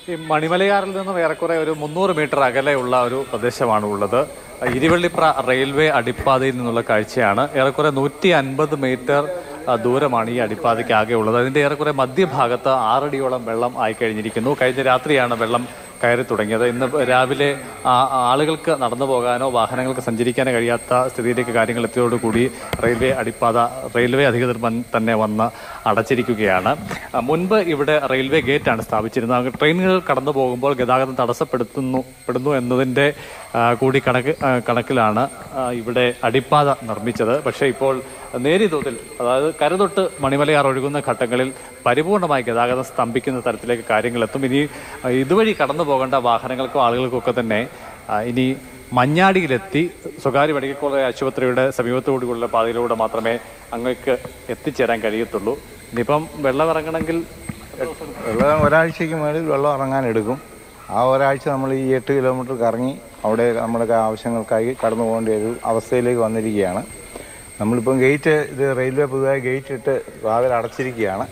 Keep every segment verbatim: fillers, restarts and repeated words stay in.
ഈ മണിമലയാറിൽ നിന്നും ഏറെക്കുറെ ഒരു മുന്നൂറ് മീറ്റർ അകലെയുള്ള ഒരു പ്രദേശമാണ് ഉള്ളത്. ഇരുവള്ളിപ്ര റെയിൽവേ അടിപ്പാതയിൽ നിന്നുള്ള കാഴ്ചയാണ്. ഏറെക്കുറെ നൂറ്റി അൻപത് മീറ്റർ ദൂരമാണ് ഈ അടിപ്പാതയ്ക്ക് ആകെ ഉള്ളത്. അതിൻ്റെ ഏറെക്കുറെ മധ്യഭാഗത്ത് ആറടിയോളം വെള്ളം ആയിക്കഴിഞ്ഞിരിക്കുന്നു. കഴിഞ്ഞ രാത്രിയാണ് വെള്ളം കയറി തുടങ്ങിയത്. ഇന്ന് രാവിലെ ആളുകൾക്ക് നടന്നു പോകാനോ വാഹനങ്ങൾക്ക് സഞ്ചരിക്കാനോ കഴിയാത്ത സ്ഥിതിയിലേക്ക് കാര്യങ്ങൾ എത്തിയതോടുകൂടി റെയിൽവേ അടിപ്പാത റെയിൽവേ അധികൃതർ തന്നെ വന്ന് അടച്ചിരിക്കുകയാണ്. മുൻപ് ഇവിടെ റെയിൽവേ ഗേറ്റാണ് സ്ഥാപിച്ചിരുന്നത്. ട്രെയിനുകൾ കടന്നു പോകുമ്പോൾ ഗതാഗതം തടസ്സപ്പെടുത്തുന്നു പെടുന്നു എന്നതിൻ്റെ കൂടി കണക്ക് കണക്കിലാണ് ഇവിടെ അടിപ്പാത നിർമ്മിച്ചത്. പക്ഷേ ഇപ്പോൾ നേരിയ തോതിൽ, അതായത് കരുതൊട്ട് മണിമലയാർ ഒഴുകുന്ന ഘട്ടങ്ങളിൽ പരിപൂർണമായി ഗതാഗതം സ്തംഭിക്കുന്ന തരത്തിലേക്ക് കാര്യങ്ങൾ എത്തും. ഇനി ഇതുവഴി കടന്നു പോകേണ്ട വാഹനങ്ങൾക്കും ആളുകൾക്കും ഒക്കെ തന്നെ ഇനി മഞ്ഞാടിയിലെത്തി സ്വകാര്യ മെഡിക്കൽ കോളേജ് ആശുപത്രിയുടെ സമീപത്തോടുകൂടിയുള്ള പാതയിലൂടെ മാത്രമേ അങ്ങേക്ക് എത്തിച്ചേരാൻ കഴിയത്തുള്ളൂ. ഇനിയിപ്പം വെള്ളം ഇറങ്ങണമെങ്കിൽ വെള്ളം ഒരാഴ്ചയ്ക്ക് മുകളിൽ വെള്ളം ഇറങ്ങാൻ എടുക്കും. ആ ഒരാഴ്ച നമ്മൾ ഈ എട്ട് കിലോമീറ്റർ കറങ്ങി അവിടെ നമ്മുടെ ആവശ്യങ്ങൾക്കായി കടന്നു പോകേണ്ട ഒരു അവസ്ഥയിലേക്ക് വന്നിരിക്കുകയാണ്. നമ്മളിപ്പം ഗേറ്റ് ഇത് റെയിൽവേ പുതുതായി ഗേറ്റ് ഇട്ട് വാതിൽ അടച്ചിരിക്കുകയാണ്.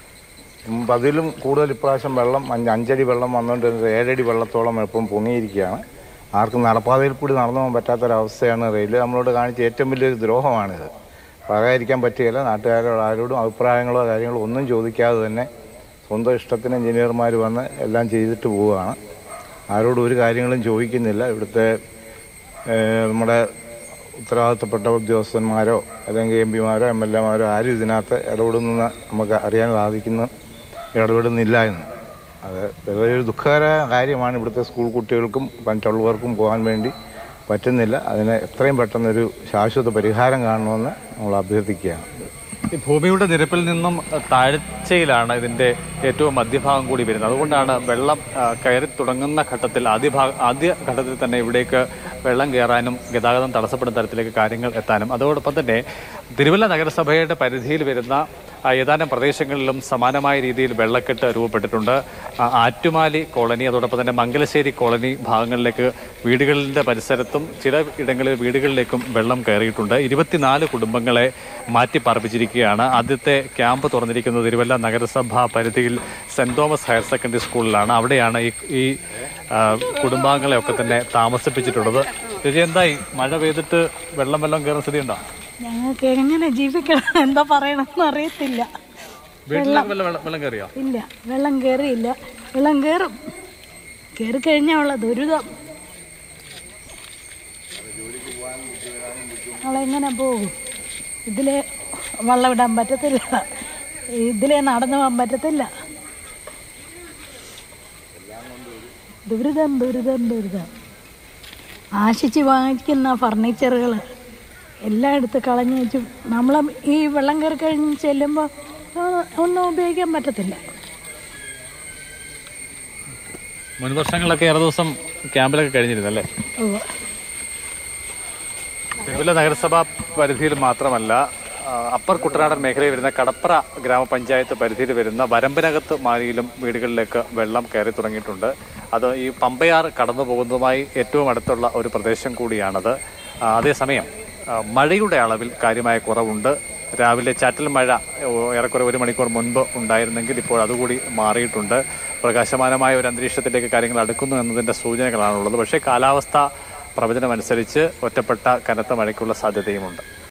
അതിലും കൂടുതൽ ഇപ്രാവശ്യം വെള്ളം അഞ്ചടി വെള്ളം വന്നുകൊണ്ടിരുന്നത് ഏഴടി വെള്ളത്തോളം ഇപ്പം പൊങ്ങിയിരിക്കുകയാണ്. ആർക്കും നടപ്പാതയിൽ കൂടി നടന്നു പോകാൻ പറ്റാത്തൊരവസ്ഥയാണ്. റെയിൽവേ നമ്മളോട് കാണിച്ച ഏറ്റവും വലിയൊരു ദ്രോഹമാണിത്. പറയാതിരിക്കാൻ പറ്റുകയില്ല. നാട്ടുകാരോട് ആരോടും അഭിപ്രായങ്ങളോ കാര്യങ്ങളോ ഒന്നും ചോദിക്കാതെ തന്നെ സ്വന്തം ഇഷ്ടത്തിന് എഞ്ചിനീയർമാർ വന്ന് എല്ലാം ചെയ്തിട്ട് പോവുകയാണ്. ആരോടും ഒരു കാര്യങ്ങളും ചോദിക്കുന്നില്ല. ഇവിടുത്തെ നമ്മുടെ ഉത്തരവാദിത്തപ്പെട്ട ഉദ്യോഗസ്ഥന്മാരോ അല്ലെങ്കിൽ എം പിമാരോ എം എൽ എമാരോ ആരും ഇതിനകത്ത് ഇടപെടുന്ന നമുക്ക് അറിയാൻ സാധിക്കുന്ന ഇടപെടുന്നില്ല എന്ന്. അത് വളരെ ദുഃഖകര കാര്യമാണ്. ഇവിടുത്തെ സ്കൂൾ കുട്ടികൾക്കും മറ്റുള്ളവർക്കും പോകാൻ വേണ്ടി പറ്റുന്നില്ല. അതിന് എത്രയും പെട്ടെന്നൊരു ശാശ്വത പരിഹാരം കാണണമെന്ന് നമ്മൾ അഭ്യർത്ഥിക്കുകയാണ്. ഈ ഭൂമിയുടെ നിരപ്പിൽ നിന്നും താഴ്ചയിലാണ് ഇതിൻ്റെ ഏറ്റവും മധ്യഭാഗം കൂടി വരുന്നത്. അതുകൊണ്ടാണ് വെള്ളം കയറി തുടങ്ങുന്ന ഘട്ടത്തിൽ ആദ്യ ഭാഗ ആദ്യ ഘട്ടത്തിൽ തന്നെ ഇവിടേക്ക് വെള്ളം കയറാനും ഗതാഗതം തടസ്സപ്പെടുന്ന തരത്തിലേക്ക് കാര്യങ്ങൾ എത്താനും. അതോടൊപ്പം തന്നെ തിരുവല്ല നഗരസഭയുടെ പരിധിയിൽ വരുന്ന ഏതാനും പ്രദേശങ്ങളിലും സമാനമായ രീതിയിൽ വെള്ളക്കെട്ട് രൂപപ്പെട്ടിട്ടുണ്ട്. ആറ്റുമാലി കോളനി, അതോടൊപ്പം തന്നെ മംഗലശ്ശേരി കോളനി ഭാഗങ്ങളിലേക്ക് വീടുകളിൻ്റെ പരിസരത്തും ചില ഇടങ്ങളിൽ വീടുകളിലേക്കും വെള്ളം കയറിയിട്ടുണ്ട്. ഇരുപത്തിനാല് കുടുംബങ്ങളെ മാറ്റി പാർപ്പിച്ചിരിക്കുകയാണ്. ആദ്യത്തെ ക്യാമ്പ് തുറന്നിരിക്കുന്നത് തിരുവല്ല നഗരസഭ പരിധിയിൽ സെൻറ് തോമസ് ഹയർ സെക്കൻഡറി സ്കൂളിലാണ്. അവിടെയാണ് ഈ ഈ കുടുംബാംഗങ്ങളെയൊക്കെ തന്നെ താമസിപ്പിച്ചിട്ടുള്ളത്. ചേച്ചി, എന്തായി മഴ പെയ്തിട്ട് വെള്ളം വെള്ളം കയറുന്ന സ്ഥിതി ഉണ്ടോ? ഞങ്ങൾക്ക് എങ്ങനെ ജീവിക്കണം, എന്താ പറയണമെന്ന് അറിയത്തില്ല. വെള്ളം കയറിയോ? ഇല്ല, വെള്ളം കയറിയില്ല. വെള്ളം കയറും. കയറി കഴിഞ്ഞാൽ ഉള്ള ദുരിതം. നമ്മളെങ്ങനെ പോകും? ഇതിലെ വെള്ളം ഇടാൻ പറ്റത്തില്ല, ഇതിലെ നടന്നു പോകാൻ പറ്റത്തില്ല. ദുരിതം ദുരിതം ദുരിതം. ആശിച്ച് വാങ്ങിക്കുന്ന ഫർണിച്ചറുകൾ എല്ലാം എടുത്ത് കളഞ്ഞു വെച്ചു. നമ്മൾ ഈ വെള്ളം കയറി കഴിഞ്ഞ് ചെല്ലുമ്പോൾ ഒന്നും ഉപയോഗിക്കാൻ പറ്റത്തില്ല. മുൻ വർഷങ്ങളിലൊക്കെ ഏറെ ദിവസം ക്യാമ്പിലൊക്കെ കഴിഞ്ഞിരുന്നല്ലേ? തിരുവല്ല നഗരസഭാ പരിധിയിൽ മാത്രമല്ല, അപ്പർ കുട്ടനാടൻ മേഖലയിൽ വരുന്ന കടപ്ര ഗ്രാമപഞ്ചായത്ത് പരിധിയിൽ വരുന്ന വരമ്പനകത്ത് മാലിയിലും വീടുകളിലേക്ക് വെള്ളം കയറി തുടങ്ങിയിട്ടുണ്ട്. അത് ഈ പമ്പയാർ കടന്നു പോകുന്നതുമായി ഏറ്റവും അടുത്തുള്ള ഒരു പ്രദേശം കൂടിയാണത്. അതേസമയം മഴയുടെ അളവിൽ കാര്യമായ കുറവുണ്ട്. രാവിലെ ചാറ്റൽ മഴ ഏറെക്കുറെ ഒരു മണിക്കൂർ മുൻപ് ഉണ്ടായിരുന്നെങ്കിൽ ഇപ്പോൾ അതുകൂടി മാറിയിട്ടുണ്ട്. പ്രകാശമാനമായ ഒരു അന്തരീക്ഷത്തിലേക്ക് കാര്യങ്ങൾ അടുക്കുന്നു എന്നതിൻ്റെ സൂചനകളാണുള്ളത്. പക്ഷേ കാലാവസ്ഥ പ്രവചനം അനുസരിച്ച് ഒറ്റപ്പെട്ട കനത്ത മഴയ്ക്കുള്ള സാധ്യതയുമുണ്ട്.